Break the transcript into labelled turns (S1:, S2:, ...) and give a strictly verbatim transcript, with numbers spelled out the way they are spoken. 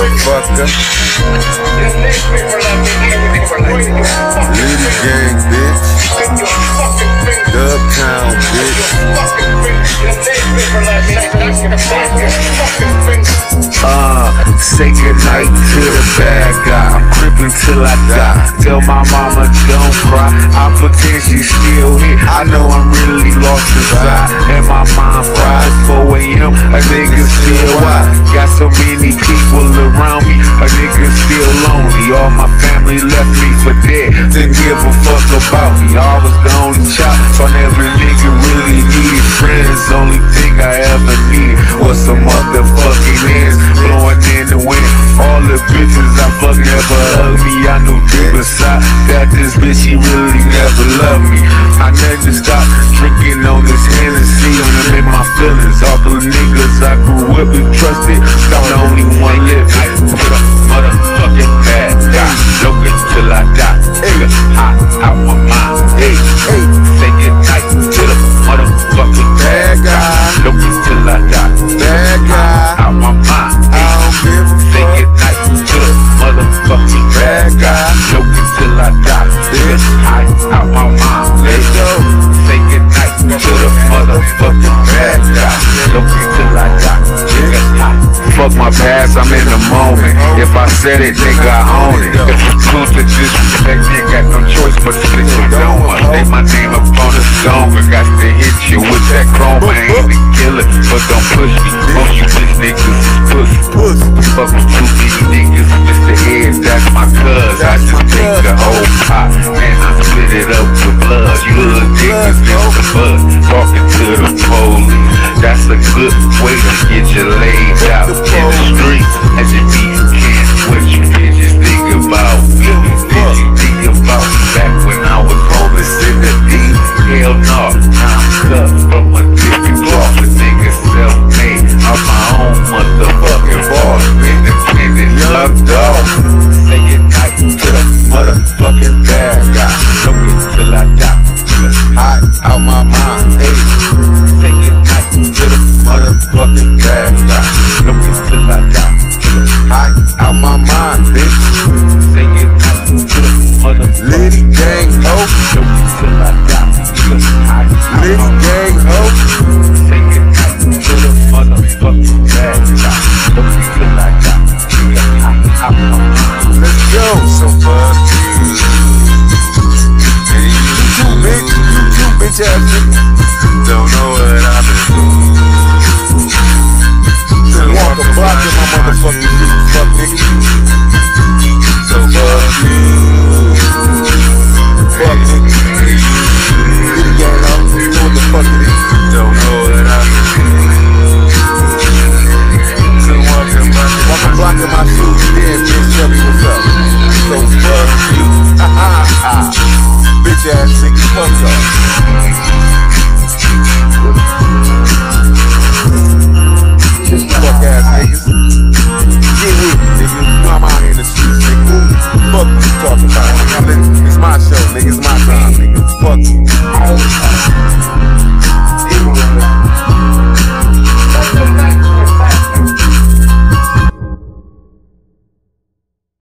S1: motherfucker. Little gang, bitch. Dubtown, bitch. Uh, say goodnight to the bad guy. I'm crippin' till I die. Tell my mama don't cry. I pretend she's still here. I know I'm really lost inside, and my mind fries. four A M a nigga still wild. Got so many people around me, a nigga still lonely. All my family left me for dead. Didn't give a fuck about me. I was the only child, so every nigga really needed friends. Only thing I ever needed was some motherfucking ends blowing in the wind. All the bitches I fuck never hugged me. I knew deep inside that this bitch, she really never loved me. I never stopped drinking on this Hennessy, and I'm in my feelings. All the niggas I grew up and trusted, I'm the only one yet. I put a motherfucking bad guy, looking till I die. Nigga, hot out my mind. Hey, hey, say goodnight to the motherfucking bad guy, looking till I die. Bad guy, out my mind. Hey, say goodnight to the motherfucking bad guy, looking till I die. Bitch, hot out my mind. Let's go. Say goodnight to the motherfucking bad guy, looking till I die. Nigga, hot. Fuck my past, I'm in the moment. If I said it, nigga, I own it. If you choose to disrespect, you got no choice but to stick with don't want. Say my name up on the song, I got to hit you with that chrome. I ain't the killer, but don't push me. Most you bitch niggas is pussy. Fuck with too many niggas, Mister Head, that's my cuz. I just take the whole pot, and I split it up with blood. You little niggas in the bud, talking to the police. That's a good way to get you laid out in the streets. As you be, you can't. What you bitches think about me? Did you think about me back when I was homeless in the deep? Hell no, I'm cut from a different cloth. A nigga self-made, I'm my own motherfucking boss. Independent, loved off. Say goodnight to the motherfucking bad guy, looking till I die. Hot out my mind, hey. Say goodnight to the motherfucking bad guy, looking till I die. Hot out my mind, bitch. Say goodnight to the motherfucking Litty gang ho, looking till I die. Litty gang ho. Say goodnight to the motherfucking bad guy, looking till I die. Hot out my mind. Let's go. So fuck you. You too, bitch. You too, bitch ass nigga. Don't know what I've been doing. Walk a block in my motherfucking shit, fuck nigga. So fuck you. Fuck nigga. Litty gang up, you know what the fuck it is. Don't know what I've been doing. So walk a block, walk a block in my shoes, yeah, bitch, tell me what's up. So fuck you. Ha ha ha. Bitch ass nigga, fuck up. Fuck ass niggas. Get with me, nigga. I'm out here in the streets, nigga. Fuck what you talking about?